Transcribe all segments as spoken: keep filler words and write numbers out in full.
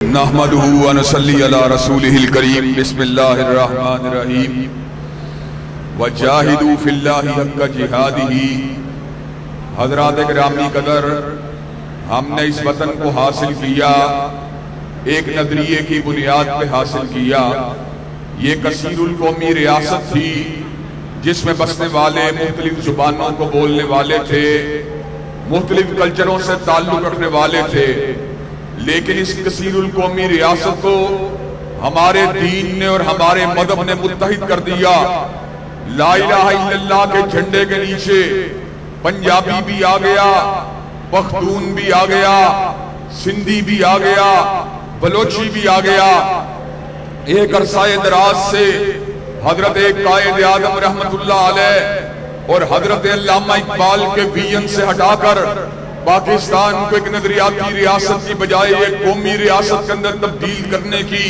نحمدہ و نصلی علی رسولہ الکریم بسم اللہ الرحمن الرحیم وجاہدوا فی اللہ حق جہادہ۔ حضرات گرامی قدر، ہم نے اس وطن کو حاصل کیا ایک نظریے کی بنیاد پہ حاصل کیا۔ یہ کثیر القومی ریاست تھی جس میں بسنے والے مختلف زبانوں کو بولنے والے تھے، مختلف کلچروں سے تعلق رکھنے والے تھے، لیکن اس کثیر القومی ریاست کو ہمارے دین نے اور ہمارے مذہب نے متحد کر دیا۔ لا الہ الا اللہ کے جھنڈے کے نیچے پنجابی بھی آ گیا، پختون بھی آ گیا، سندھی بھی آ گیا، بلوچی بھی آ گیا۔ ایک عرصہ دراز سے حضرت قائد اعظم رحمت اللہ علیہ اور حضرت علامہ اقبال کے ویژن سے ہٹا کر پاکستان کو ایک نظریاتی ریاست کی بجائے ایک قومی ریاست کے اندر تبدیل کرنے کی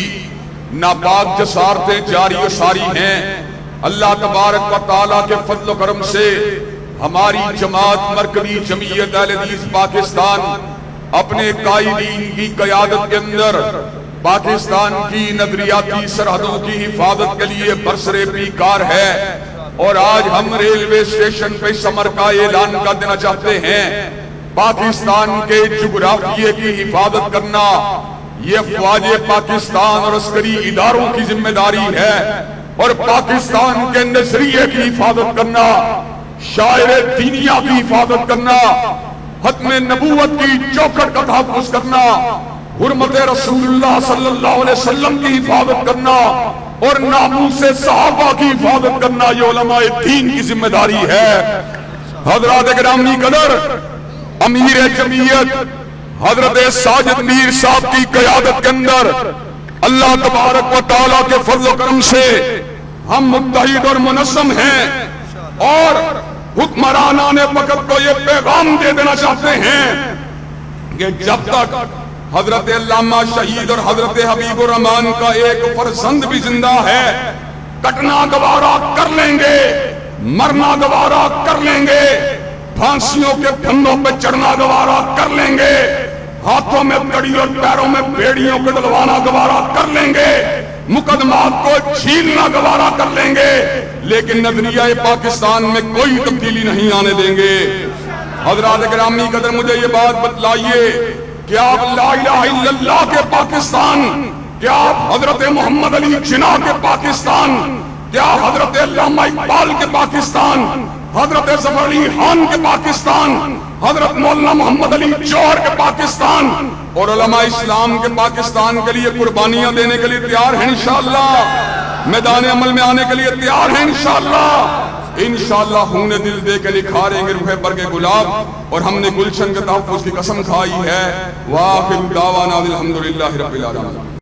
ناپاک جسارتیں جاری و ساری ہیں۔ اللہ تبارک و تعالیٰ کے فضل و کرم سے ہماری جماعت مرکزی جمعیت اہل حدیث پاکستان اپنے قائدین کی قیادت کے اندر پاکستان کی نظریاتی سرحدوں کی حفاظت کے لیے برسر پیکار ہے، اور آج ہم ریلوے اسٹیشن پہ اس امر کا اعلان کر دینا چاہتے ہیں۔ پاکستان کے جغرافیے کی حفاظت کرنا یہ افواج پاکستان اور عسکری اداروں کی ذمہ داری ہے، اور پاکستان کے نظریے کی حفاظت کرنا، شاعر دینیا کی حفاظت کرنا، ختم نبوت کی چوکھٹ کا تحفظ کرنا، حرمت رسول اللہ صلی اللہ علیہ وسلم کی حفاظت کرنا اور ناموس صحابہ کی حفاظت کرنا یہ علماء دین کی ذمہ داری ہے۔ حضرات گرامی قدر، امیر جمعیت حضرت ساجد میر صاحب کی قیادت کے اندر اللہ تبارک و تعالیٰ کے فضل و کرم سے ہم متحد اور منظم ہیں، اور حکمرانان وقت کو یہ پیغام دے دینا چاہتے ہیں کہ جب تک حضرت علامہ شہید اور حضرت حبیب الرحمان کا ایک فرزند بھی زندہ ہے، کٹنا گوارا کر لیں گے، مرنا گوارا کر لیں گے، پھانسیوں کے پھندوں پہ چڑھنا گوارا کر لیں گے، ہاتھوں میں کڑی اور پیروں میں بیڑیوں کو ڈلوانا گوارا کر لیں گے، مقدمات کو چھیلنا گوارا کر لیں گے، لیکن نظریہ پاکستان میں کوئی تبدیلی نہیں آنے دیں گے۔ حضرات گرامی قدر، مجھے یہ بات بتلائیے کہ آپ لا الہ الا اللہ کے پاکستان، کیا آپ حضرت محمد علی جناح کے پاکستان، کیا حضرت علامہ اقبال کے پاکستان، حضرت ظفر علی خان کے پاکستان، حضرت مولانا محمد علی جوہر کے پاکستان اور علماء اسلام کے پاکستان کے لیے قربانیاں دینے کے لیے تیار ہیں انشاءاللہ؟ میدان عمل میں آنے کے لیے تیار ہیں انشاءاللہ؟ انشاءاللہ خون دل دے کے نکھاریں گے روح برگ گلاب، اور ہم نے گلشن کے تحفظ کی قسم کھائی ہے۔ وآخر دعوانا الحمدللہ رب العالمین۔